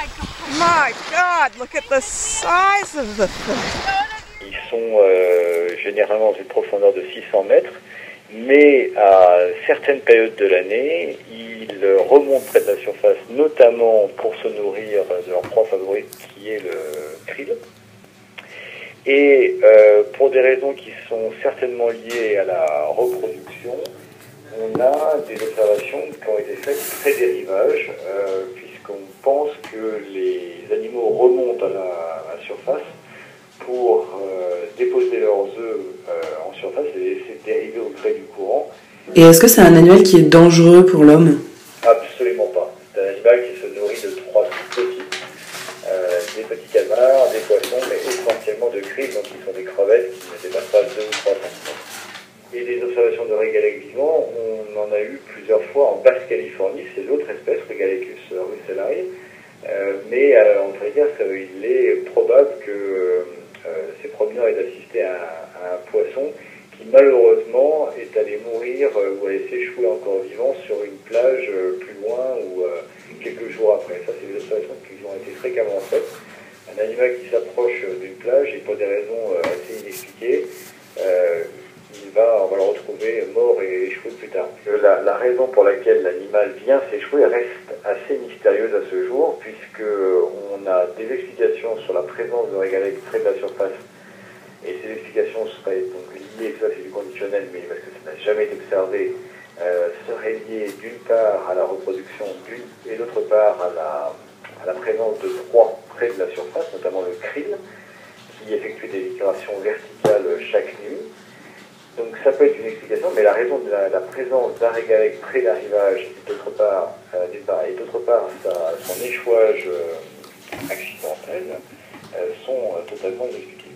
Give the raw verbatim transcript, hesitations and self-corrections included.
My God, look at the size of the thing. Ils sont euh, généralement dans une profondeur de six cents mètres, mais à certaines périodes de l'année, ils remontent près de la surface, notamment pour se nourrir de leur proie favorite, qui est le krill. Et euh, pour des raisons qui sont certainement liées à la reproduction, on a des observations qui ont été faites près des rivages, euh, puisqu'on pense que les animaux remontent à la, à la surface pour euh, déposer leurs œufs euh, en surface et laisser dériver au gré du courant. Et est-ce que c'est un animal qui est dangereux pour l'homme? Absolument pas. C'est un animal qui se nourrit de trois petits, euh, des petits calmars, des poissons, mais essentiellement de krill, donc qui sont des crevettes qui ne dépassent pas deux ou trois centimètres. Et des observations de régalèques vivants, on en a eu plusieurs fois en Basse-Californie, c'est l'autre espèce, Regalecus russellai, euh, mais euh, en tout cas, il est probable que euh, ces promeneurs aient assisté à, à un poisson qui malheureusement est allé mourir euh, ou a laissé échouer encore vivant sur une plage euh, plus loin ou euh, quelques jours après. Ça, c'est des observations qui ont été fréquemment faites. Un animal qui s'approche d'une plage et pour des raisons euh, assez inexpliquées, euh, il va, on va le retrouver mort et échoué plus tard. La, la raison pour laquelle l'animal vient s'échouer reste assez mystérieuse à ce jour, puisque on a des explications sur la présence de régalèques près de la surface. Et ces explications seraient donc liées, ça c'est du conditionnel, mais parce que ça n'a jamais été observé, euh, seraient liées d'une part à la reproduction, d'une et d'autre part à la, à la présence de proies près de la surface, notamment le krill, qui effectue des migrations verticales chaque nuit. Donc ça peut être une explication, mais la raison de la, la présence d'un régalèque près d'un rivage, et d'autre part, euh, et d'autre part sa, son échouage euh, accidentel, euh, sont euh, totalement inexpliquées.